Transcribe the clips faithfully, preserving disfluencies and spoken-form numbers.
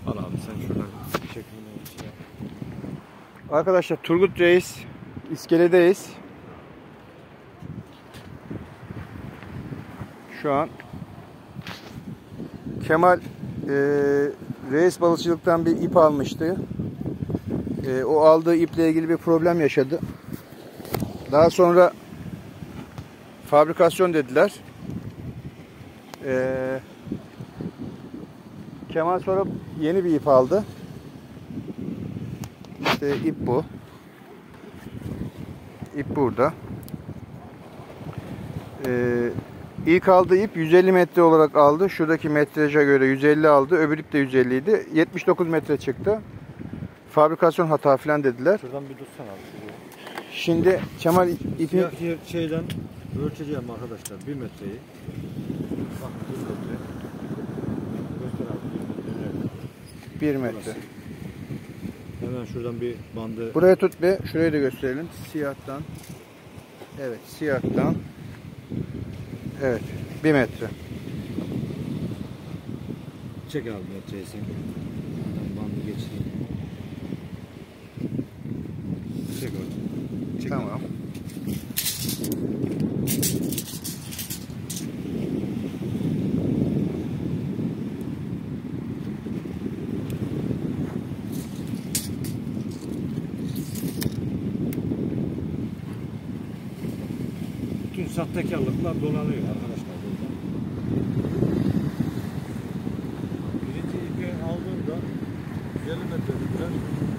Al abi sen şuradan çekimini yap. Arkadaşlar Turgut Reis iskeledeyiz. Şu an Kemal e, Reis balıkçılıktan bir ip almıştı. E, o aldığı iple ilgili bir problem yaşadı. Daha sonra fabrikasyon dediler. E, Kemal sonra yeni bir ip aldı. İşte ip bu. İp burada. Ee, ilk aldığı ip yüz elli metre olarak aldı. Şuradaki metreja göre yüz elli aldı. Öbür ip de yüz elli idi. yetmiş dokuz metre çıktı. Fabrikasyon hata falan dediler. Şuradan bir tutsana abi. Şimdi Kemal ipi... Siyah şeyden ölçeceğim arkadaşlar. bir metreyi. Bakın bir metre. Göster abi. bir metre. Burası. Hemen şuradan bir bandı. Buraya tut be. Şurayı da gösterelim. Siyahtan. Evet. Siyahtan. Evet. bir metre. Çek abi metreyi sen. Buradan bandı geçeyim. Çek abi. Çek Tamam. Abi. Bütün sahtekarlıklar dolanıyor arkadaşlar burada. Birinci ipi aldığımda yüz elli metre dediler.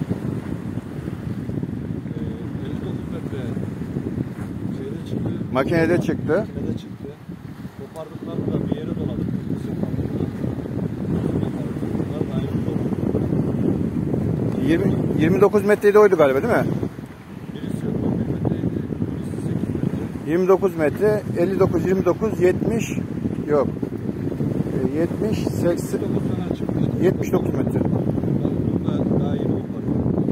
Ee, elli dokuz metre şeyde çıktı. Makinede çıktı. Makinede çıktı. Kopardıklarını da bir yere doladık. yirmi, yirmi dokuz metreydi oydu galiba değil mi? Birisi on bir metreydi. Birisi sekiz metre. yirmi dokuz metre, elli dokuz, yirmi dokuz, yetmiş yok. yetmiş, seksen, yetmiş dokuz metre. Bunda daha yeni var.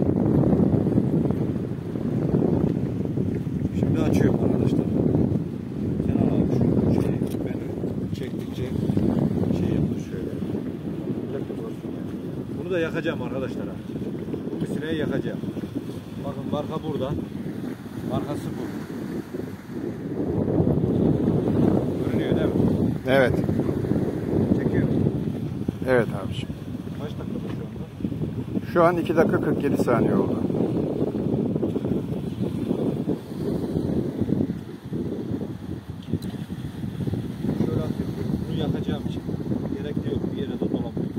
Şimdi açıyorum arkadaşlar. Kenan abi şu şeyi beni çektikçe şey yaptı şöyle. Bunu da yakacağım arkadaşlar. Bu misineyi yakacağım. Bakın marka burada. Markası bu. Görünüyor değil mi? Evet. Çekiyor. Evet abiciğim. Kaç dakikada şu anda? Şu an iki dakika kırk yedi saniye oldu. Şöyle atayım. Bunu yakacağım için. Gerek de yok. Bir yere de dolamıyor.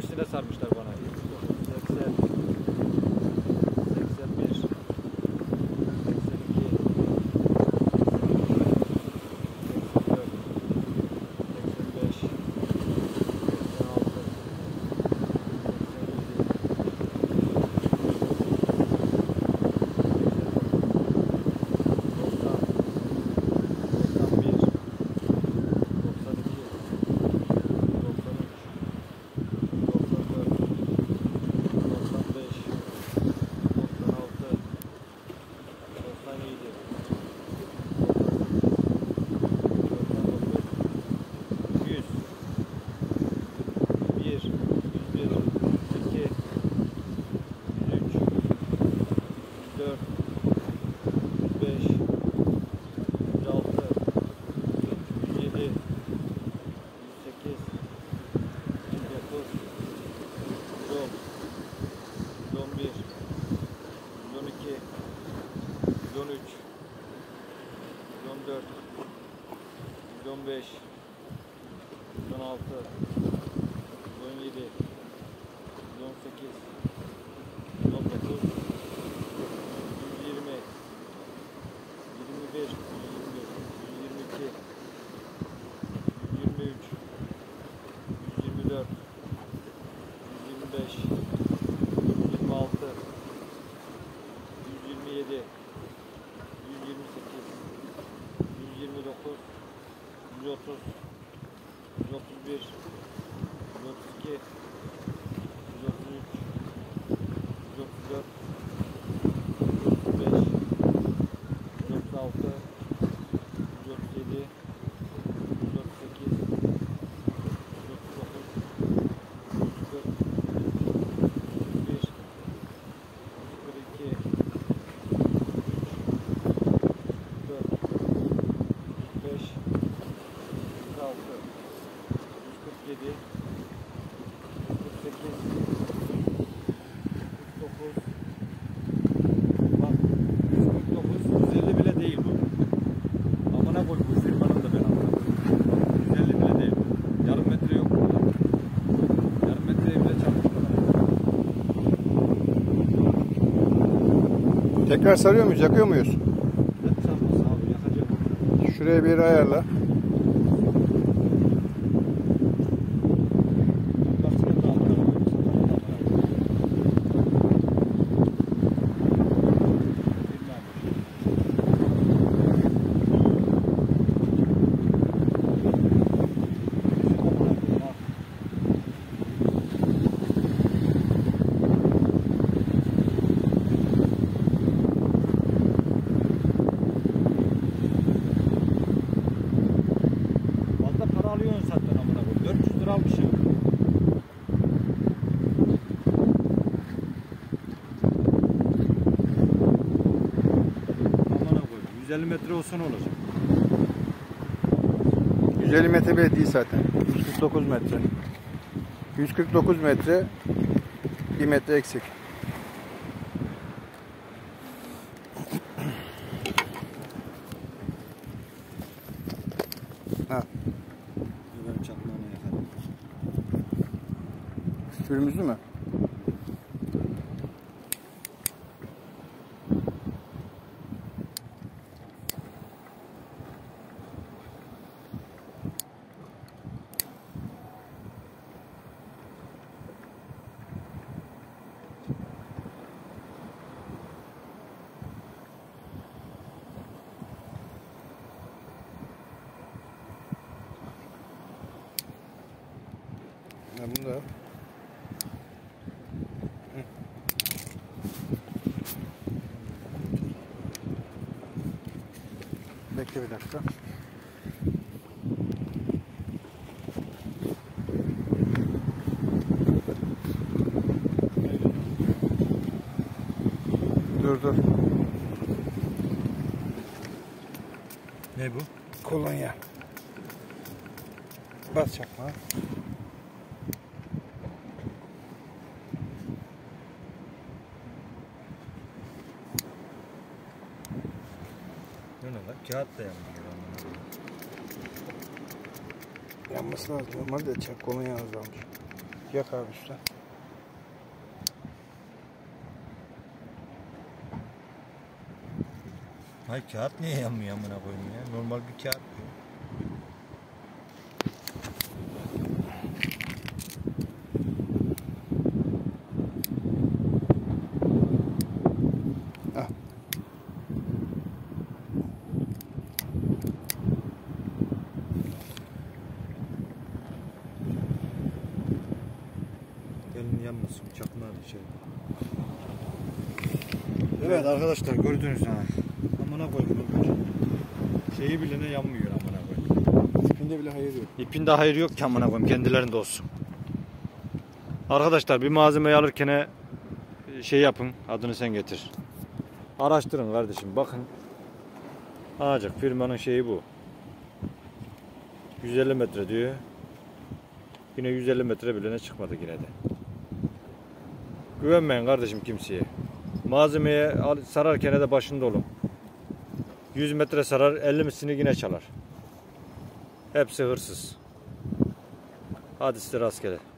üstüne sarmışlar bana. seksen, seksen bir, seksen iki, seksen dört, seksen beş, seksen altı, on beş, on altı, on yedi, on sekiz, on dokuz, yirmi, yirmi bir, yirmi iki, yirmi üç, yirmi dört, yirmi beş, yirmi altı, yirmi yedi, yirmi sekiz, yirmi dokuz, yüz otuz, yüz otuz bir, yüz otuz iki, yüz otuz üç, yüz otuz dört, yüz otuz beş, yüz otuz altı, yüz otuz yedi, yüz otuz sekiz, yüz otuz dokuz, yüz kırk, yüz bir, yüz kırk iki, yüz dört, yüz beş, yüz altı, yüz kırk yedi, yüz kırk sekiz, yüz kırk dokuz, bak yüz kırk dokuz, yüz elli bile değil bu. Amına koy bu firmanın da ben amına koyayım. yüz elli bile değil bu. Yarım metre yok burada. Yarım metreye bile çarptım. Tekrar sarıyor muyuz? Yakıyor muyuz? Evet, sarmasın abi, yakacağım. Şuraya bir yere ayarla. dört yüz lira almışım. Amına koyayım. yüz elli metre olsa ne olacak? yüz elli metre bile değil zaten. yüz kırk dokuz metre. yüz kırk dokuz metre. bir metre eksik. Ha. Ben çakmağını yakarım. Sürümüzü mü? Ha, bunu da. Bekle bir dakika. Dur dur. Ne bu? Kolonya. Bas çakmağı. Ne lan? Kağıt da yanmıyor. Yanması lazım. Normalde çak kolonya azalmış. Yak abi usta. Hayır, kağıt niye yanmıyor amına koyayım ya? Normal bir kağıt bu. Ah. Elin yanmasın, çakma şey. Evet arkadaşlar, gördünüz ha. Amına koyayım. Şeyi bilene yanmıyor amına koyayım. İpinde bile hayır yok. İpinde hayır yok ki amına koyayım, kendilerinde olsun. Arkadaşlar bir malzemeyi alırken şey yapın, adını sen getir. Araştırın kardeşim, bakın. Ancak firmanın şeyi bu. yüz elli metre diyor. Yine yüz elli metre bilene çıkmadı yine de. Güvenmeyin kardeşim kimseye. Malzemeye sararken de başında olun. yüz metre sarar, elli misini yine çalar. Hepsi hırsız. Hadi size rastgele.